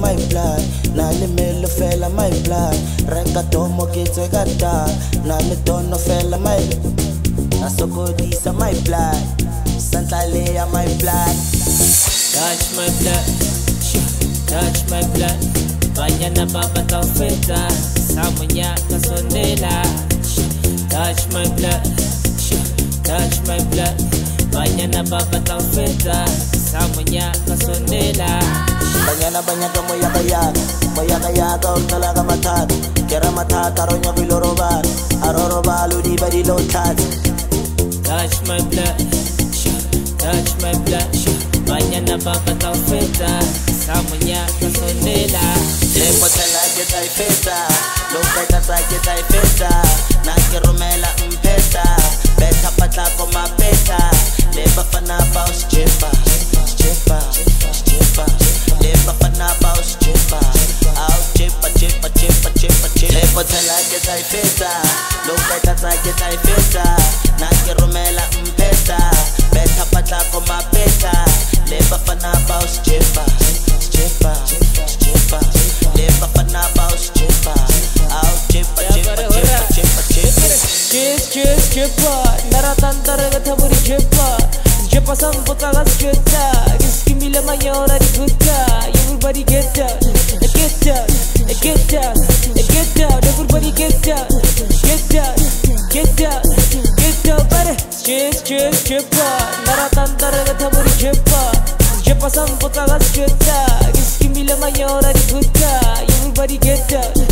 my blood, nani melo fella my blood, reka tomo kitse gata, nani tono fella my, nasokodisa my blood, Santa Leia my blood. Touch my blood, touch my blood, banyana baba taufeta, samunya kasondela. Touch my blood, touch my blood, banyana baba taufeta, samunya kasondela. Banyana banyaka moyaka yaga utalaga matata, kera matata ronya bilorobar, aroroba ludi badi low tat. Touch my blood, touch my blood, banyana baba taufeta, samunya kasondela. Lepo tela get I feta, loka tata get I feta, naki romela mpeta, beta pata koma peta, leba fana baus chepa, chepa, chepa, leba fana baus chepa, out chepa, chepa, chepa, chepa, chepa. Lepo tela get I feta, loka tata get I feta, naki romela mpeta, beta pata koma peta, leba fana baus chepa, chepa, chepa. Lepa fana baus chepa, out chepa, chepa, chepa, chepa, chepa. Chepa, naratanda regata buri chepa, chepa sambuta gas cheta, giski mila mayora di gutta, everybody get down, get down, get down, get down, everybody get down, get down, get down, get down, pare. Chepa, naratanda regata buri chepa, chepa sambuta gas cheta, giski mila mayora di gutta, everybody get down.